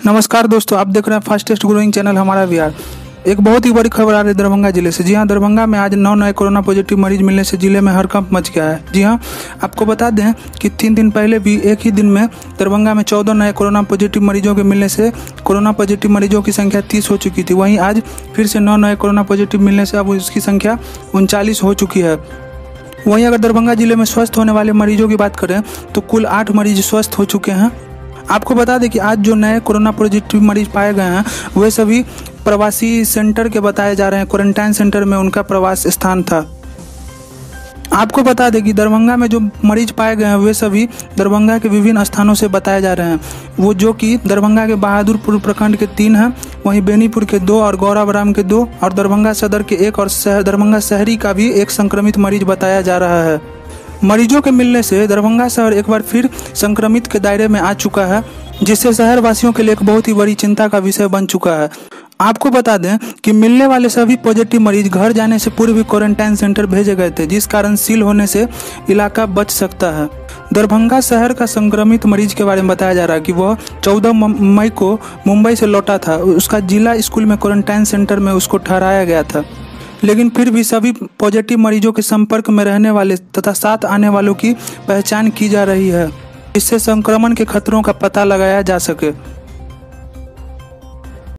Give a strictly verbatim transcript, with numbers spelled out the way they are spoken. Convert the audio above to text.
नमस्कार दोस्तों, आप देख रहे हैं फास्टेस्ट ग्रोइंग चैनल हमारा बिहार। एक बहुत ही बड़ी खबर आ रही है दरभंगा जिले से। जी हां, दरभंगा में आज नौ नए कोरोना पॉजिटिव मरीज मिलने से जिले में हड़कंप मच गया है। जी हां, आपको बता दें कि तीन दिन पहले भी एक ही दिन में दरभंगा में चौदह नए कोरोना पॉजिटिव मरीजों के मिलने से कोरोना पॉजिटिव मरीजों की संख्या तीस हो चुकी थी। वहीं आज फिर से नौ नए कोरोना पॉजिटिव मिलने से अब उसकी संख्या उनचालीस हो चुकी है। वहीं अगर दरभंगा जिले में स्वस्थ होने वाले मरीजों की बात करें तो कुल आठ मरीज स्वस्थ हो चुके हैं। आपको बता दें कि आज जो नए कोरोना पॉजिटिव मरीज पाए गए हैं वे सभी प्रवासी सेंटर के बताए जा रहे हैं। क्वारंटाइन सेंटर में उनका प्रवास स्थान था। आपको बता दें कि दरभंगा में जो मरीज पाए गए हैं वे सभी दरभंगा के विभिन्न स्थानों से बताए जा रहे हैं। वो जो कि दरभंगा के बहादुरपुर प्रखंड के तीन हैं, वहीं बेनीपुर के दो और गौराबराम के दो और दरभंगा सदर के एक और दरभंगा शहरी का भी एक संक्रमित मरीज बताया जा रहा है। मरीजों के मिलने से दरभंगा शहर एक बार फिर संक्रमित के दायरे में आ चुका है, जिससे शहर वासियों के लिए एक बहुत ही बड़ी चिंता का विषय बन चुका है। आपको बता दें कि मिलने वाले सभी पॉजिटिव मरीज घर जाने से पूर्व भी क्वारंटाइन सेंटर भेजे गए थे, जिस कारण सील होने से इलाका बच सकता है। दरभंगा शहर का संक्रमित मरीज के बारे में बताया जा रहा है कि वह चौदह मई को मुंबई से लौटा था। उसका जिला स्कूल में क्वारंटाइन सेंटर में उसको ठहराया गया था, लेकिन फिर भी सभी पॉजिटिव मरीजों के संपर्क में रहने वाले तथा साथ आने वालों की पहचान की जा रही है, जिससे संक्रमण के खतरों का पता लगाया जा सके।